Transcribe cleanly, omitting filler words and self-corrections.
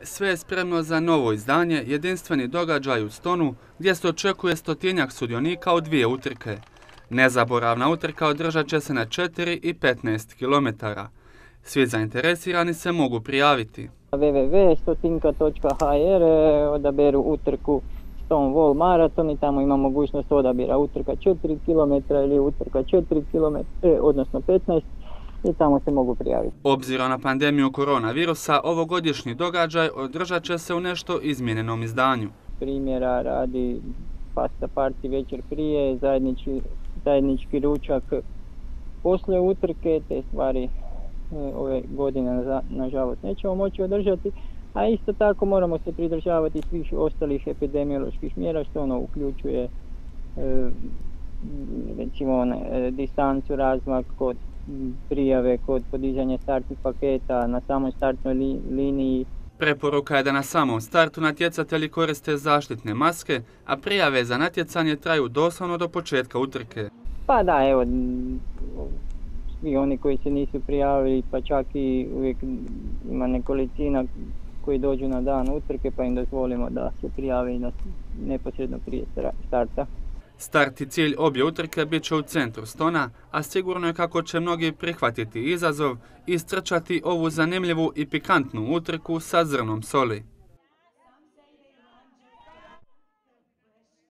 Sve je spremno za novo izdanje, jedinstveni događaj u Stonu, gdje se očekuje 100-tinjak sudionika u 2 utrke. Nezaboravna utrka održat će se na 4 i 15 km. Svi zainteresirani se mogu prijaviti. www.stotinka.hr odaberu utrku Stone Wall Marathon i tamo ima mogućnost odabira utrka 4 km ili utrka 4 km, odnosno 15 i tamo se mogu prijaviti. Obzirom na pandemiju koronavirusa, ovogodišnji događaj održat će se u nešto izmijenjenom izdanju. Primjera radi pasta party večer prije, zajednički ručak poslije utrke, te stvari ove godine nažalost nećemo moći održati, a isto tako moramo se pridržavati svih ostalih epidemioloških mjera, što ono uključuje recimo distancu, razmak kod prijave, kod podizanja startnih paketa na samoj startnoj liniji. Preporuka je da na samom startu natjecatelji koriste zaštitne maske, a prijave za natjecanje traju doslovno do početka utrke. Pa da, evo, svi oni koji se nisu prijavili, pa čak i uvijek ima nekolicina koji dođu na dan utrke, pa im dozvolimo da se prijave neposredno prije starta. Start i cilj obje utrke bit će u centru Stona, a sigurno je kako će mnogi prihvatiti izazov i istrčati ovu zanimljivu i pikantnu utrku sa zrnom soli.